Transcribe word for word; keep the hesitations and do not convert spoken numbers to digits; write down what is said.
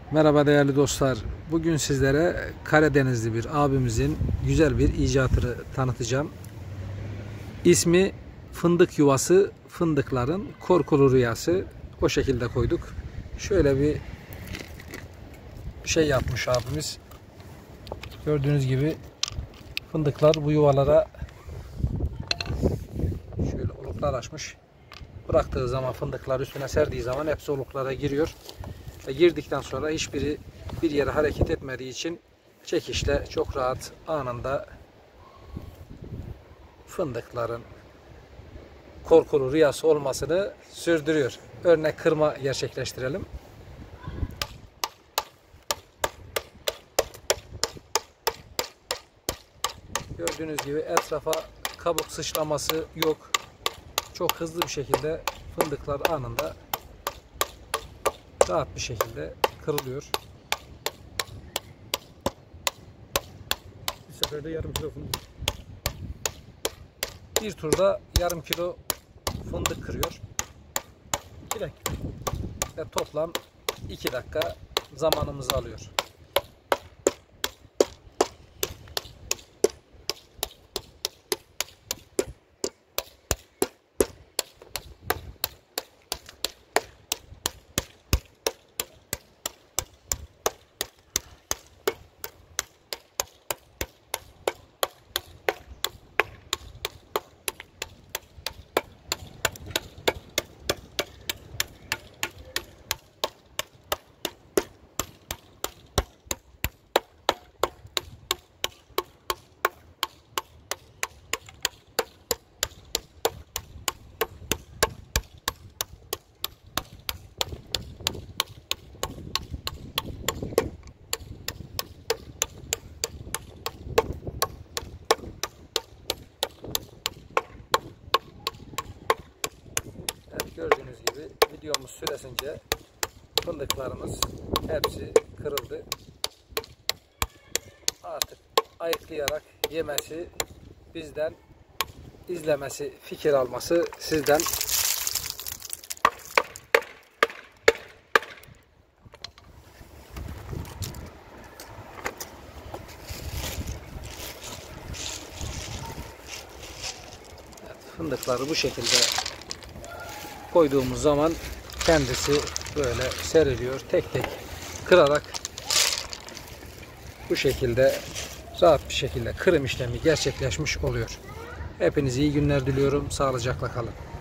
Merhaba değerli dostlar. Bugün sizlere Karadenizli bir abimizin güzel bir icatını tanıtacağım. İsmi fındık yuvası, fındıkların korkulu rüyası. O şekilde koyduk. Şöyle bir şey yapmış abimiz. Gördüğünüz gibi fındıklar bu yuvalara şöyle oluklar açmış. Bıraktığı zaman fındıklar üstüne serdiği zaman hepsi oluklara giriyor. Ve girdikten sonra hiçbiri bir yere hareket etmediği için çekişle çok rahat anında fındıkların korkulu rüyası olmasını sürdürüyor. Örnek kırma gerçekleştirelim. Gördüğünüz gibi etrafa kabuk sıçraması yok. Çok hızlı bir şekilde fındıklar anında rahat bir şekilde kırılıyor. Bir seferde yarım kilo fındık. Bir turda yarım kilo fındık kırıyor. iki dakika. Ve toplam iki dakika zamanımızı alıyor. Gördüğünüz gibi videomuz süresince fındıklarımız hepsi kırıldı. Artık ayıklayarak yemesi bizden, izlemesi, fikir alması sizden. Evet, fındıkları bu şekilde koyduğumuz zaman kendisi böyle seriliyor. Tek tek kırarak bu şekilde rahat bir şekilde kırım işlemi gerçekleşmiş oluyor. Hepinize iyi günler diliyorum. Sağlıcakla kalın.